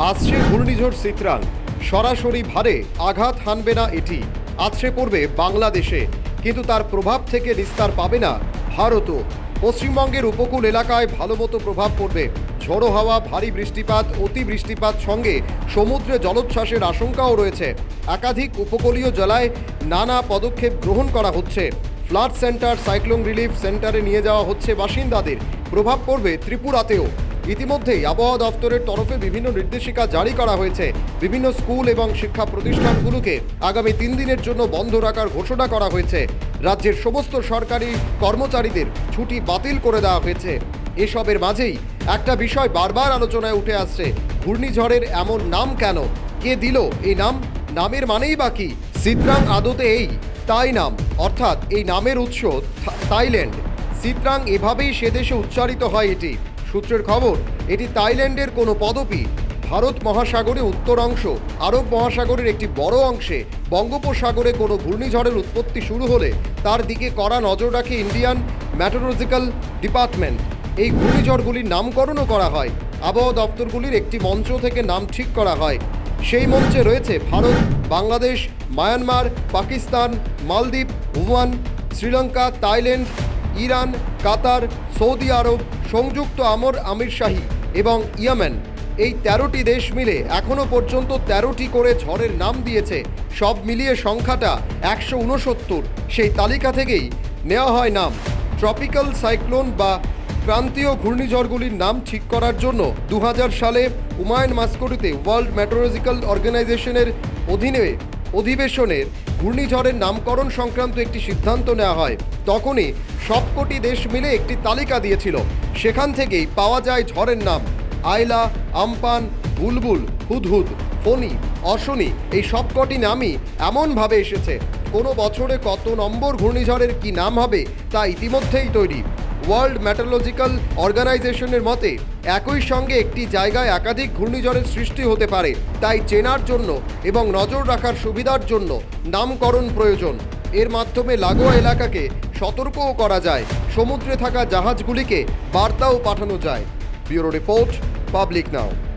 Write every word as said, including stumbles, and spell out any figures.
আসছে ঘূর্ণিঝড় সিত্রাং, সরাসরি ভারে আঘাত হানবে না এটি, আছড়ে পড়বে বাংলাদেশে, কিন্তু তার প্রভাব থেকে নিস্তার পাবে না ভারতও। পশ্চিমবঙ্গের উপকূল এলাকায় ভালো মতো প্রভাব পড়বে। ঝোড়ো হাওয়া, ভারী বৃষ্টিপাত, অতি বৃষ্টিপাত সঙ্গে সমুদ্রে জলোচ্ছ্বাসের আশঙ্কাও রয়েছে। একাধিক উপকূলীয় জেলায় নানা পদক্ষেপ গ্রহণ করা হচ্ছে। ফ্লাড সেন্টার, সাইক্লোন রিলিফ সেন্টারে নিয়ে যাওয়া হচ্ছে বাসিন্দাদের। প্রভাব পড়বে ত্রিপুরাতেও। ইতিমধ্যেই আবহাওয়া দফতরের তরফে বিভিন্ন নির্দেশিকা জারি করা হয়েছে। বিভিন্ন স্কুল এবং শিক্ষা প্রতিষ্ঠানগুলোকে আগামী তিন দিনের জন্য বন্ধ রাখার ঘোষণা করা হয়েছে। রাজ্যের সমস্ত সরকারি কর্মচারীদের ছুটি বাতিল করে দেওয়া হয়েছে। এসবের মাঝেই একটা বিষয় বারবার আলোচনায় উঠে আসছে, ঘূর্ণিঝড়ের এমন নাম কেন? কে দিল এই নাম? নামের মানেই বা কি? সিত্রাং আদতে এই তাই নাম, অর্থাৎ এই নামের উৎস থাইল্যান্ড। সিত্রাং এভাবেই সে দেশে উচ্চারিত হয় এটি। সূত্রের খবর, এটি থাইল্যান্ডের কোনো পদবি। ভারত মহাসাগরে উত্তর অংশ, আরব মহাসাগরের একটি বড় অংশে বঙ্গোপসাগরে কোনো ঘূর্ণিঝড়ের উৎপত্তি শুরু হলে তার দিকে কড়া নজর রাখে ইন্ডিয়ান মেটেরোলজিক্যাল ডিপার্টমেন্ট। এই ঘূর্ণিঝড়গুলির নামকরণও করা হয়। আবহাওয়া দপ্তরগুলির একটি মঞ্চ থেকে নাম ঠিক করা হয়। সেই মঞ্চে রয়েছে ভারত, বাংলাদেশ, মায়ানমার, পাকিস্তান, মালদ্বীপ, Oman, Sri Lanka, Thailand, Iran, Qatar, Saudi আরব, সংযুক্ত আমর আমিরশাহী এবং ইয়েমেন। এই তেরোটি দেশ মিলে এখনও পর্যন্ত তেরোটি করে ঝড়ের নাম দিয়েছে। সব মিলিয়ে সংখ্যাটা একশো উনসত্তর। সেই তালিকা থেকেই নেওয়া হয় নাম। ট্রপিক্যাল সাইক্লোন বা ক্রান্তীয় ঘূর্ণিঝড়গুলির নাম ঠিক করার জন্য দু হাজার সালে হুমায়ুন মাস্কোটিতে ওয়ার্ল্ড মেট্রোলজিক্যাল অর্গানাইজেশনের অধীনে অধিবেশনের ঘূর্ণিঝড়ের নামকরণ সংক্রান্ত একটি সিদ্ধান্ত নেওয়া হয়। তখনই সবকটি দেশ মিলে একটি তালিকা দিয়েছিল। সেখান থেকেই পাওয়া যায় ঝড়ের নাম। আয়লা, আমপান, বুলবুল, হুদহুদ, ফণি, অশনি, এই সবকটি নামই এমনভাবে এসেছে। কোনো বছরে কত নম্বর ঘূর্ণিঝড়ের কি নাম হবে তা ইতিমধ্যেই তৈরি। ওয়ার্ল্ড মেট্রোলজিক্যাল অর্গানাইজেশনের মতে একই সঙ্গে একটি জায়গায় একাধিক ঘূর্ণিঝড়ের সৃষ্টি হতে পারে, তাই চেনার জন্য এবং নজর রাখার সুবিধার জন্য নামকরণ প্রয়োজন। এর মাধ্যমে লাগোয়া এলাকাকে সতর্কও করা যায়, সমুদ্রে থাকা জাহাজগুলিকে বার্তাও পাঠানো যায়। ব্যুরো রিপোর্ট, পাবলিক নাও।